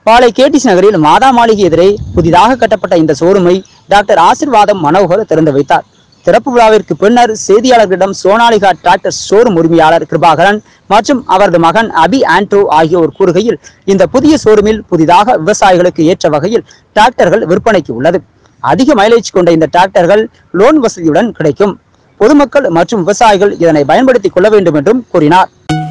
பாளை KTC நகரில் மாதா மாளிகை எதிரே புதிதாக கட்டப்பட்ட இந்த ஷோரூமை டாக்டர் ஆசிர்வாதம் மனோகர் திறந்து வைத்தார். திறப்பு விழாவிற்கு பின்னர் செய்தியாளர்களிடம் சோனாலிகா டிராக்டர்ஸ் ஷோரூம் உரிமையாளர் கிருபாகரன் மற்றும் அவரது மகன் அபி ஆண்ட்ரூ ஆகியோர் கூறுகையில், இந்த புதிய ஷோரூமில் புதிதாக விவசாயிகளுக்கு ஏற்ற வகையில் டிராக்டர்கள் விற்பனைக்கு உள்ளது. அதிக மைலேஜ் கொண்ட இந்த டிராக்டர்கள் லோன் வசதியுடன் கிடைக்கும். பொதுமக்கள் மற்றும் விவசாயிகள் இதனை பயன்படுத்திக் கொள்ள வேண்டும் என்றும் கூறினார்.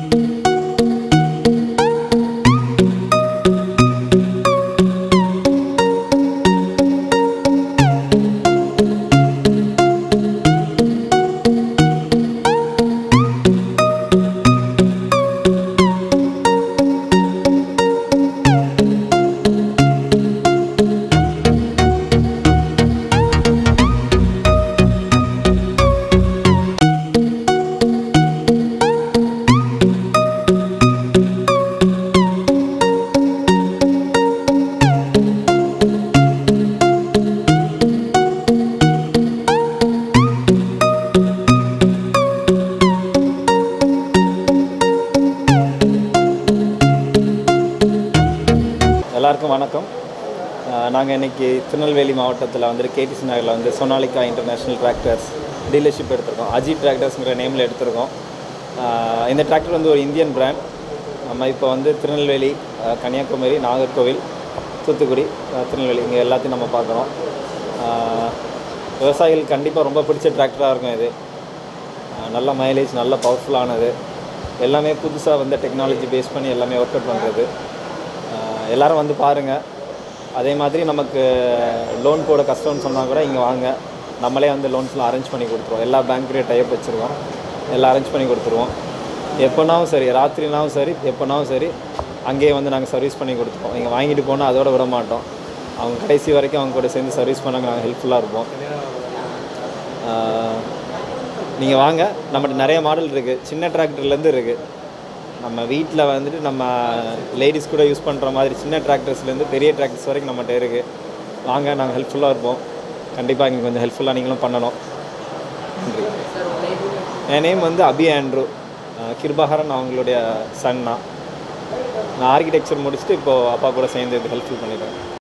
எல்லாருக்கும் வணக்கம். நாங்கள் இன்றைக்கி திருநெல்வேலி மாவட்டத்தில் வந்து கேடிசி நகரில் வந்து சோனாலிகா இன்டர்நேஷ்னல் டிராக்டர்ஸ் டீலர்ஷிப் எடுத்திருக்கோம். அஜித் டிராக்டர்ஸுங்கிற நேமில் எடுத்திருக்கோம். இந்த டிராக்டர் வந்து ஒரு இந்தியன் பிராண்ட். நம்ம இப்போ வந்து திருநெல்வேலி, கன்னியாகுமரி, நாகர்கோவில், தூத்துக்குடி, திருநெல்வேலி இங்கே எல்லாத்தையும் நம்ம பார்க்குறோம். விவசாயிகள் கண்டிப்பாக ரொம்ப பிடிச்ச டிராக்டராக இருக்கும். இது நல்ல மைலேஜ், நல்ல பவர்ஃபுல்லானது, எல்லாமே புதுசாக வந்து டெக்னாலஜி பேஸ் பண்ணி எல்லாமே ஒர்க் அவுட் பண்ணுறது. எல்லோரும் வந்து பாருங்கள். அதே மாதிரி நமக்கு லோன் போட கஷ்டம்னு சொன்னால் கூட இங்கே வாங்க, நம்மளே வந்து லோன்ஸ்லாம் அரேஞ்ச் பண்ணி கொடுத்துருவோம். எல்லா பேங்க்லேயும் டைப் வச்சுருக்கோம், எல்லாம் அரேஞ்ச் பண்ணி கொடுத்துருவோம். எப்போனாலும் சரி, ராத்திரினாலும் சரி, எப்போனாலும் சரி, அங்கேயே வந்து நாங்கள் சர்வீஸ் பண்ணி கொடுத்துருவோம். நீங்கள் வாங்கிட்டு போனால் அதோட விட மாட்டோம். அவங்க கடைசி வரைக்கும் அவங்க கூட சேர்ந்து சர்வீஸ் பண்ணாங்க, நாங்கள் ஹெல்ப்ஃபுல்லாக இருப்போம். நீங்கள் வாங்க, நம்மகிட்ட நிறைய மாடல் இருக்குது. சின்ன டிராக்டர்லேருந்து இருக்குது. நம்ம வீட்டில் வந்துட்டு நம்ம லேடிஸ் கூட யூஸ் பண்ணுற மாதிரி சின்ன டிராக்டர்ஸ்லேருந்து பெரிய டிராக்டர்ஸ் வரைக்கும் நம்மகிட்ட இருக்குது. வாங்க, நாங்கள் ஹெல்ப்ஃபுல்லாக இருப்போம். கண்டிப்பாக இங்கே கொஞ்சம் ஹெல்ப்ஃபுல்லாக நீங்களும் பண்ணணும். நன்றி. என் நேம் வந்து அபி ஆண்ட்ரூ. கிருபாகரன் அவங்களுடைய சன்னா. நான் ஆர்கிடெக்சர் முடிச்சுட்டு இப்போது அப்பா கூட சேர்ந்து இது ஹெல்ப்ஃபுல் பண்ணிட்டேன்.